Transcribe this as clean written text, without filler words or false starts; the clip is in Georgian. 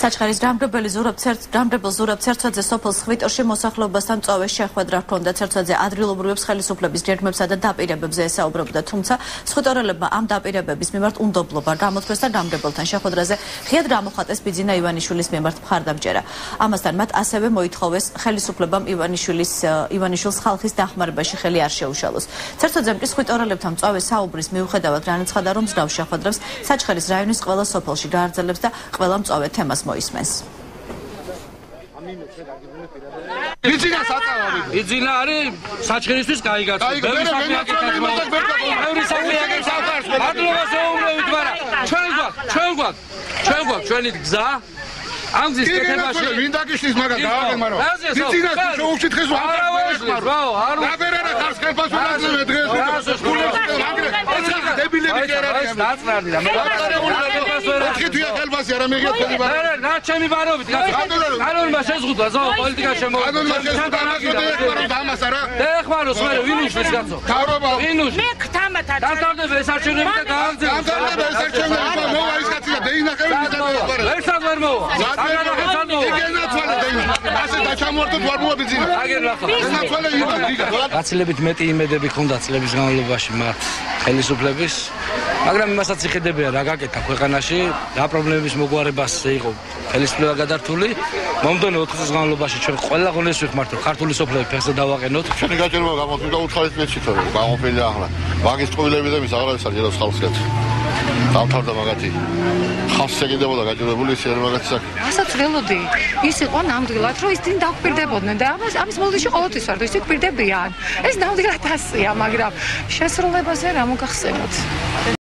საჩხერის დამბრებელი ზურაბ ცერცვაძე სოფელს ხვიტორში მოსახლეობასთან წვევის შეხვედრა ჰქონდა. ცერცვაძე ადრილობრივებს ხელისუფლების ჯერმებსა და დაპირებებზე ესაუბრებდა, თუმცა სხვითორელებმა ამ დაპირებების მიმართ უნდობლობა გამოთქვეს და დამბრებელთან შეხვედრაზე ღიად გამოხატეს ბიძინა ივანიშვილის მიმართ მხარდამჭერა. ამასთან მათ ასევე მოითხოვეს ხელისუფლებამ ივანიშვილს ხალხის დახმარებაში ხელი არ შეუშალოს. ცერცვაძემ კი სხვითორელებთან წვევის საუბრის მიუხედავად განაცხადა, რომ მსგავს შეხვედრებს საჩხერის რაიონის ყველა სოფელში გააგრძელებს და ყველა მწვავე თემას მოისმენს. იძინა არის საჩხერისთვის გაიგაცო. ბევრი საქმე აკეთებს. ადლობას ეუბნებით, მაგრამ ჩვენ გვაქვს ჩვენი გზა. ამ გზის კეთებაში ვინ დაგიშლის მაგრამ გავაგენ მაგრამ იძინას შეუჩით ხეს არ დაბერანა ხარს ხელფას უნდა დღეს დებილები კი არ არიან ნაცრალი და მე ოთხითია ხელფასი არა მიღია თქვენი ბარო რა ჩემი ბარობით კანონმა შეზღუდვა ზო პოლიტიკა შემოვიდა კანონმა შეზღუდვა მაგრამ დამას არა ეხმაროს მე ვინ უშლის კაცო თავრობა ვინ უშლის მე ქთამათა დამთავრდება ეს არჩევნები და გააგრძელოს დამთავრდება ეს არჩევნები მოვა ის კაცი და დეინახები ერთად ვერ მოვა ასე დაჩამორდოთ ვარ მოაბიძინა გაცილებით მეტი იმედები ჰქონდა წლების განმავლობაში მათ ხელისუფლების, მაგრამ იმასაც იხედებიან რა გაკეთა ქვეყანაში, რა პრობლემების მოგვარებას იყო ხელისუფლება გადართული. მომდევნო 4 წლის განმავლობაში ჩვენ ყველა ღონეს ვიხმართ, რომ ქართული სოფლები ფეხზე დავაყენოთ. ჩვენი გაჭირება გამოწვია უცხოეთის მეჩი თორე გამოყენილი ახლა. მაგის წყვილები და მის აღარეს არჯერავს ხალხს. დავთავრდა მაგათი ხალხს ეკიდებოდა გაჭირებული ისე მაგათი საქმე. ასაც ველოდი ის იყო ნამდვილად რომ ის წინ დაგვპირდებოდნენ და ამის მოლდიში ყოველთვის ვარ და ისე გვპირდებიან. ეს ნამდვილად ასია, მაგრამ შესრულებაზე რა მოგახსენოთ.